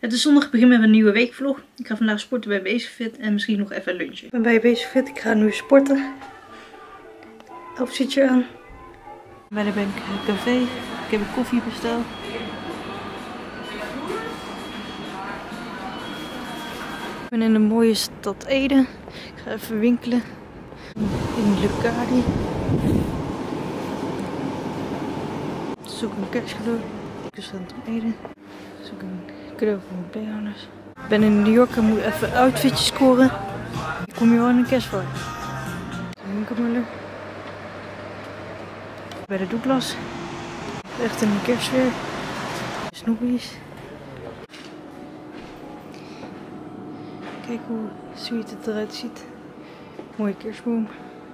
Het is zondag, ik begin met een nieuwe weekvlog. Ik ga vandaag sporten bij Basic-Fit en misschien nog even lunchen. Ik ben bij Basic-Fit, ik ga nu sporten. Outfitje aan. Bij de bank café. Ik heb een koffie besteld. Ik ben in de mooie stad Ede. Ik ga even winkelen. In Lucari. Zoek een kerstcadeau. Ik sta in Ede. Zoek een cadeau voor mijn B-houders. Ik ben in New York en moet even outfitjes scoren. Ik kom hier wel in een kerstvibe. Winkelmuller. Bij de Douglas. Echt in een kerstsfeer. Snoepies. Kijk hoe sweet het eruit ziet. Mooie kerstboom.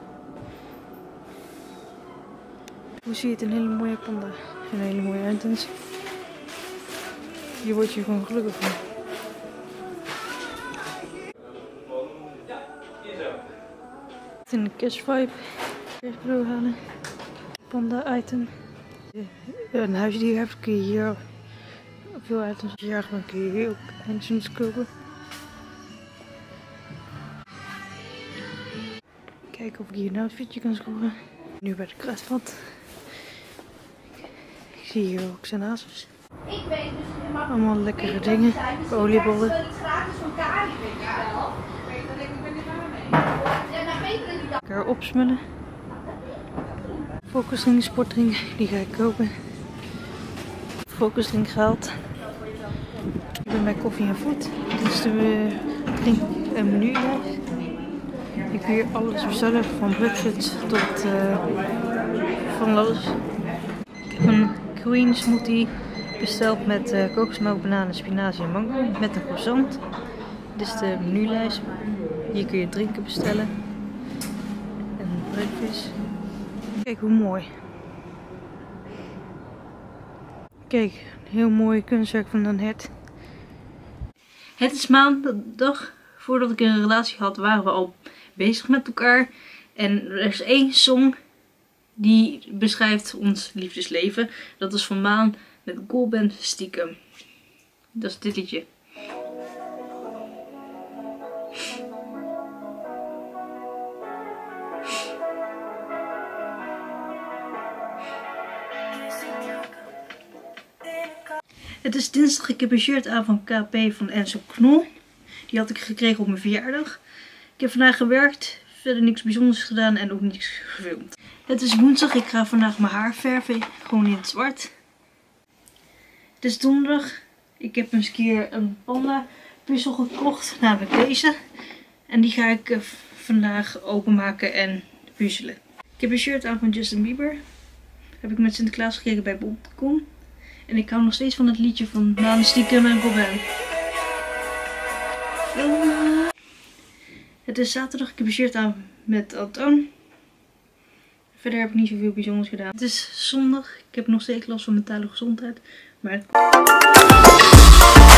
Hoe zie je het? Een hele mooie panda. Een hele mooie items. Hier word je gewoon gelukkig van. In de kerstvibe. Kerstcadeau halen. Panda item. Een huisdier hebt kun je hier veel items jagen, dan kun je hier ook items kopen. Kijken of ik hier een outfitje kan scoren. Nu bij de kruidvat. Ik zie hier ook zijn hazes. Allemaal lekkere dingen. Oliebollen. Lekker opsmullen. Focusring, sportring, die ga ik kopen. Focusring gehaald. Ik ben bij Koffie en Food. Dit is de menulijst. Ik kun hier alles bestellen, van breakfast tot van alles. Ik heb een green smoothie besteld met kokosmelk, bananen, spinazie en mango met een croissant. Dit is de menulijst. Hier kun je drinken bestellen. En breakfast. Kijk hoe mooi. Kijk, heel mooi kunstwerk van een hert. Het is maandag. Voordat ik een relatie had, waren we al bezig met elkaar. En er is één song die beschrijft ons liefdesleven. Dat is van Maan met Girlband Stiekem. Dat is dit liedje. Het is dinsdag, ik heb een shirt aan van KP van Enzo Knol. Die had ik gekregen op mijn verjaardag. Ik heb vandaag gewerkt, verder niks bijzonders gedaan en ook niks gefilmd. Het is woensdag, ik ga vandaag mijn haar verven, gewoon in het zwart. Het is donderdag, ik heb eens een keer een panda puzzel gekocht, namelijk deze. En die ga ik vandaag openmaken en puzzelen. Ik heb een shirt aan van Justin Bieber. Heb ik met Sinterklaas gekregen bij bol.com. En ik hou nog steeds van het liedje van Maan Stiekem en Girlband. Het is zaterdag, ik heb een shirt aan met Antoon. Verder heb ik niet zoveel bijzonders gedaan. Het is zondag, ik heb nog steeds last van mentale gezondheid. Maar